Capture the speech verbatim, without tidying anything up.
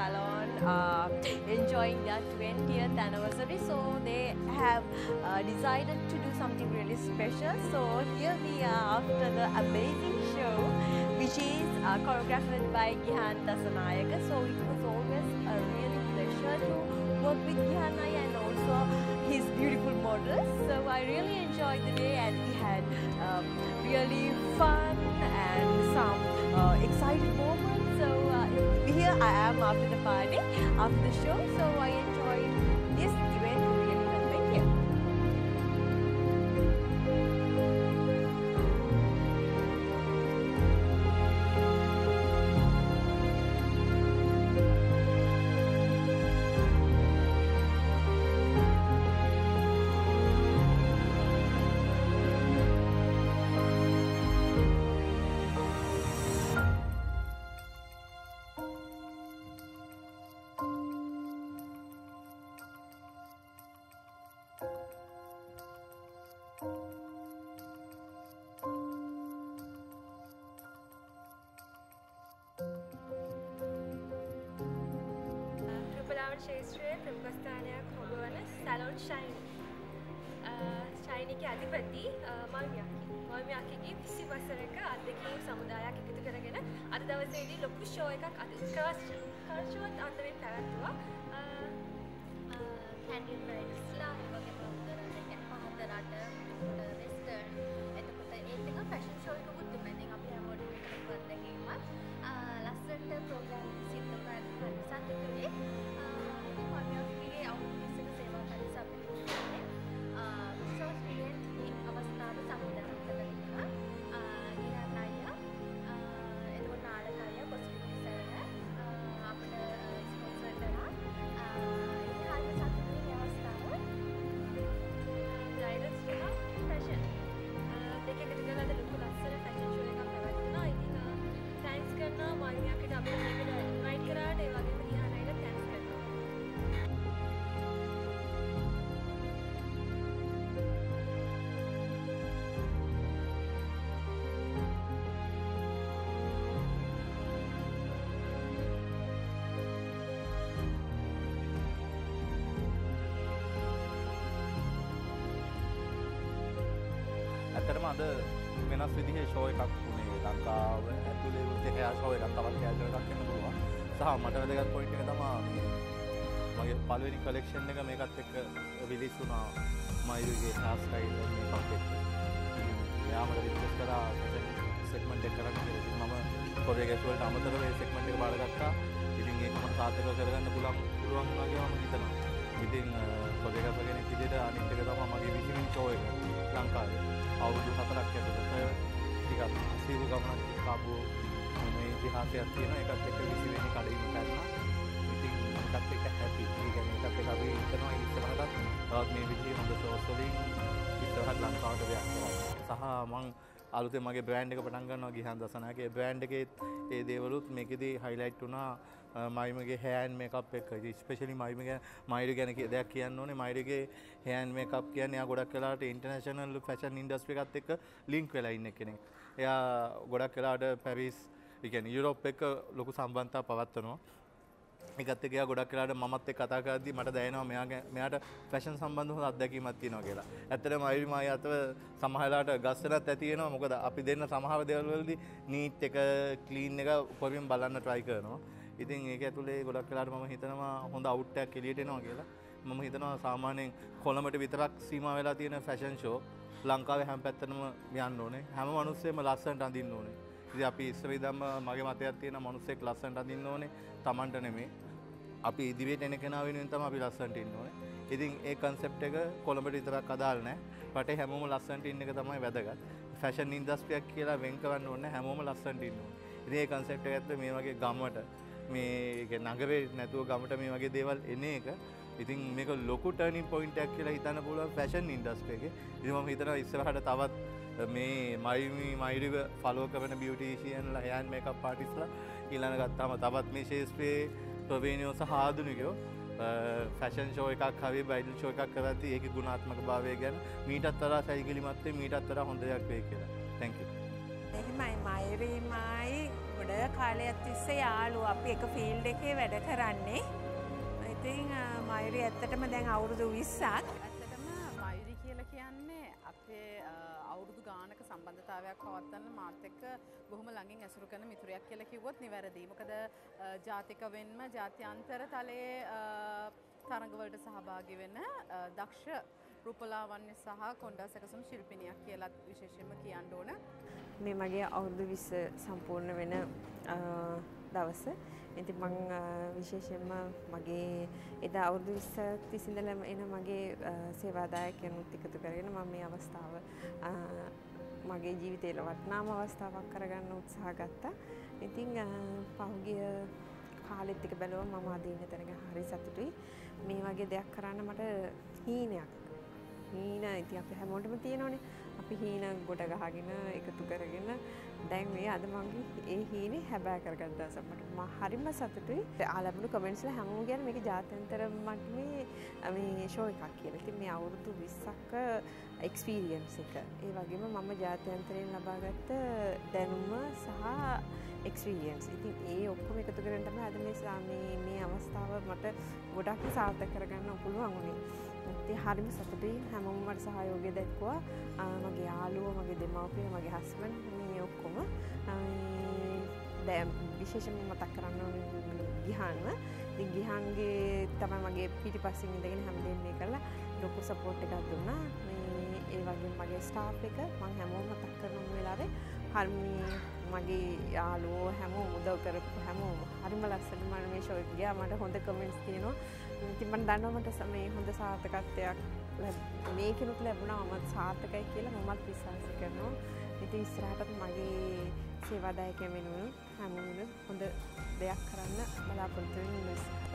salon uh, enjoying their twentieth anniversary, so they have uh, decided to do something really special. So here we are after the amazing show, which is uh, choreographed by Gihan Dassanayake. So it was always a really pleasure to work with Gihan and also his beautiful models. So I really enjoyed the day, and we had um, really fun and some uh, exciting moments. So uh, here I am after the party, after the show. So I enjoyed this event really well. Thank you. ශේත්‍රයේ ප්‍රමුඛ ස්ථානයක් හොබවන salon ෂයිනි ෂයිනිගේ අධිපති මල්මියාකි මල්මියාකිගේ විසි වසරක අත්දැකීම් සමුදායක් එකතු කරගෙන අද දවසේදී ලොකු ෂෝ එකක් අතිකර්ෂවත් අන්දමින් පැවැත්වුවා. කැන්ඩල් බ්‍රයිඩ්ස්ලා වගේ ප්‍රමුඛ පහතරට වෙස්ටර්න් එතකොට ඒත් එක ෆැෂන් ෂෝ එකකුත් තිබුණා. ඉතින් අපි හැමෝටම එකතු අත්දැකීමක් ලස්සනට ප්‍රෝග්‍රෑම් සිද්ධ කරලා සතුටුයි. ඇත්තටම අද වෙනස් විදිහේ ෂෝ එකක් වුණේ ලංකාව ඇතුලේ උත්තේ හෑ ෂෝ එකක් තවත් කැජුවල් එකක් වෙන්න පුළුවන්. සහ මට වැදගත් පොයින්ට් එක තමයි මගේ පළවෙනි කලෙක්ෂන් එක මේකත් එක්ක රිලීස් වුණා මයිරුගේ හෑ ස්ටයිල් මේකත් එක්ක. එයා මට රික්වෙස්ට් කරා ෆැෂන් සෙග්මන්ට් එක කරන්න කියලා. ඉතින් මම කොරියෝග්‍රැෆි වලට අමතරව මේ සෙග්මන්ට් එක බාරගත්තා. ඉතින් ඒක මට සාර්ථකව කරගන්න පුළුවන් පුළුවන් වුණා කියලා මම හිතනවා. ඉතින් කොරියෝග්‍රැෆර් කෙනෙක් විදිහට අනිත් එක තමයි මගේ විසිවෙනි ෂෝ එක ලංකාවේ. අවුරුදු හතරක් ඇතුළත ටිකක් අසීරු ගමනක් ආපු මේ ඉතිහාසයක් තියෙනවා. ඒකත් එක්ක විසිවෙනි කඩේම කරනවා. ඉතින් ඒකත් එක්ක හැපි. ඒ කියන්නේ ඒකත් එක්ක අපි හිතනවා ඉස්සරහටත් තවත් මේ විදිහේ හොඳ ෂෝස් වලින් ඉස්සරහට ලංකාවට දෙයක් කරන්න. සහ මම අලුතෙන් මගේ බ්‍රෑන්ඩ් එක පටන් ගන්නවා ගිහන් දසනායකේ බ්‍රෑන්ඩ් එකේ ඒ දේවලුත් මේකෙදී හයිලයිට් වුණා. මයිමගේ හෑන් මේකප් එක ස්පෙෂලි මයිමගේ මයිරු ගැන දෙයක් කියන්න ඕනේ. මයිරුගේ හෑන් මේකප් කියන්නේ එයා ගොඩක් වෙලාවට ඉන්ටර්නැෂනල් ෆැෂන් ඉන්ඩස්ට්‍රි එකත් එක්ක ලින්ක් වෙලා ඉන්න කෙනෙක්. එයා ගොඩක් වෙලාවට පැරිස් ඒ කියන්නේ යුරෝප් එක්ක ලොකු සම්බන්ධතාවක් පවත්වනවා. ඒකත් එක්ක එයා ගොඩක් වෙලාවට මමත් එක්ක කතා කරද්දී මට දැනෙනවා මෙයාගේ මෙයාට ෆැෂන් සම්බන්ධ හොඳ අත්දැකීමක් තියෙනවා කියලා. ඇත්තටම මයිරු මායි අතව සමහර වෙලාවට ගස්සනත් ඇති වෙනවා. මොකද අපි දෙන්න සමහර දේවල් වලදී නීට් එක ක්ලීන් එක උපරිම බලන්න try කරනවා. ඉතින් ඒක ඇතුලේ ගොඩක් වෙලාවට මම හිතනවා හොඳ අවුට් එකක් එළියට එනවා කියලා. මම හිතනවා සාමාන්‍යයෙන් කොළඹට විතරක් සීමා වෙලා තියෙන ෆැෂන් ෂෝ ලංකාවේ හැම පැත්තටම යන්න ඕනේ. හැම මිනිස්සෙම ලස්සනට අඳින්න ඕනේ. ඉතින් අපි ඉස්සර ඉඳන්ම මගේ මතයක් තියෙනවා මිනිස්සෙක් ලස්සනට අඳින්න ඕනේ. Tamanට නෙමෙයි. අපි ඉදිරියට එන කෙනා වෙනුවෙන් තමයි අපි ලස්සනට ඉන්න ඕනේ. ඉතින් ඒ concept එක කොළඹට විතරක් අදාළ නැහැ. රටේ හැමෝම ලස්සනට ඉන්න එක තමයි වැදගත්. ෆැෂන් ඉන්ඩස්ට්‍රියක් කියලා වෙන් කරන්න ඕනේ. හැමෝම ලස්සනට ඉන්න ඕනේ. ඉතින් ඒ concept එක ඇතුලේ මේ වගේ ගමට මේ නගරේ නැතුව ගමට මේ වගේ දේවල් එන එක ඉතින් මේක ලොකු ටර්නින් පොයින්ට් එකක් කියලා හිතන්න පුළුවන් ෆැෂන් ඉන්ඩස්ට්‍රි එකේ. ඉතින් මම හිතනවා ඉස්සරහට තවත් මේ මයිමි මයිරිව ෆලෝ කරන බියුටිෂියන්ලා හෑන්ඩ් මේකප් ආටිස්ට්ලා ඊළඟ ගත්තාම තවත් මේ ශේෂ්ත්‍රයේ ප්‍රවීණයෝ සහ ආධුනිකයෝ ෆැෂන් ෂෝ එකක් හරි බ්‍රයිඩල් ෂෝ එකක් කරද්දී ඒකේ ගුණාත්මක භාවය ගැන මීටත් වඩා සැලකිලිමත් වෙයි මීටත් වඩා හොඳ දෙයක් වෙයි කියලා. thank you. මේක මෙහෙමයි මයිරීමයි ගොඩ කාලයක් තිස්සේ යාළුවෝ අපි එක ෆීල්ඩ් එකේ වැඩ කරන්නේ. ඉතින් මයිරී ඇත්තටම දැන් අවුරුදු විස්සක්. ඇත්තටම මයිරී කියලා කියන්නේ අපේ අවුරුදු ගානක සම්බන්ධතාවයක් පවත්වන්න මාත් එක්ක බොහොම ළඟින් ඇසුරු කරන මිතුරියක් කියලා කිව්වොත් නිවැරදියි. මොකද ජාතික වෙන්ම ජාත්‍යන්තර තලයේ තරඟවලට සහභාගී වෙන දක්ෂ රූපලාවන්‍ය සහ කොණ්ඩා සැකසුම් ශිල්පිනියක් කියලා විශේෂයෙන්ම කියන්න ඕන. මේ මගේ අවුරුදු විස්ස සම්පූර්ණ වෙන දවස. ඉතින් මම විශේෂයෙන්ම මගේ එදා අවුරුදු විස්ස තිස්සින්දලම එන මගේ සේවාදායකයන්ුත් එකතු කරගෙන මම මේ අවස්ථාව මගේ ජීවිතේට වටිනාම අවස්ථාවක් කරගන්න උත්සාහ ගත්තා. ඉතින් පහුගිය කාලෙත් එක බැලුවම මම අද ඉන්න තැනක හරි සතුටුයි. මේ වගේ දෙයක් කරන්න මට හීනයක්. හීන ඉතින් අපි හැමෝටම තියෙනවනේ. අපි හීන ගොඩ ගහගෙන එකතු කරගෙන දැන් මේ අද මගේ ඒ හීනේ හැබෑ කරගන්න දවසක් මට මම හරිම සතුටුයි. ආ ලැබුණු කමෙන්ට්ස් වල හැමෝම කියන්නේ මේක ජාත්‍යන්තර මට්ටමේ මේ ෂෝ එකක් කියලා. ඉතින් මේ අවුරුදු විස්සක එක්ස්පීරියන්ස් එක. ඒ වගේම මම ජාත්‍යන්තරයෙන් ලබාගත්ත දැනුම සහ එක්ස්පීරියන්ස්. ඉතින් ඒ ඔක්කොම එකතු කරගෙන තමයි අද මේ මේ අවස්ථාව මට ගොඩක් සාර්ථක කරගන්න පුළුවන් වුණේ. ඉතින් හරිම සතුටුයි. හැමෝම මට සහයෝගය දැක්වුවා. මගේ යාළුවෝ, මගේ දෙමව්පියෝ, මගේ හස්බන්ඩ් මේ ඔක්කොම දැන් විශේෂයෙන්ම මතක් කරන්න ඕනේ ගිහන්ව. ඉතින් ගිහන්ගේ තමයි මගේ පිටිපස්සෙන් ඉඳගෙන හැමදේම මේ කරලා ලොකු සපෝට් එකක් දුන්නා. මේ ඒ වගේම මගේ ස්ටාෆ් එක මම හැමෝම මතක් කරන වෙලාවේ හරිම මගේ යාළුවෝ හැමෝම උදව් කරපු හැමෝම හරිම ලස්සන මම මේ ෂෝ එක ගියා. මට හොඳ කමෙන්ට්ස් තියෙනවා. ඉතින් මම දන්නවා මට මේ හොඳ සාර්ථකත්වයක් මේකිනුත් ලැබුණා. මම සාර්ථකයි කියලා මමත් විශ්වාස කරනවා. ඉතින් ඉස්සරහටත් මගේ සේවාදායකයන් වෙනුවෙන් හැමෝම හොඳ දෙයක් කරන්න බලාපොරොත්තු වෙනවා.